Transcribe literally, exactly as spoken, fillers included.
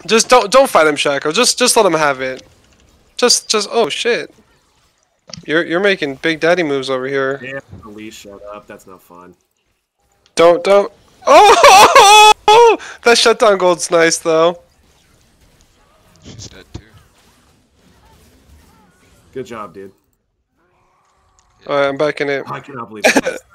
Just don't don't fight him, Shaco. Just just let him have it. Just just oh shit. You're you're making big daddy moves over here. Yeah, the leash shut up. That's no fun. Don't don't. Oh, that shutdown gold's nice though. She's dead too. Good job, dude. Alright, I'm back in it. I cannot believe that.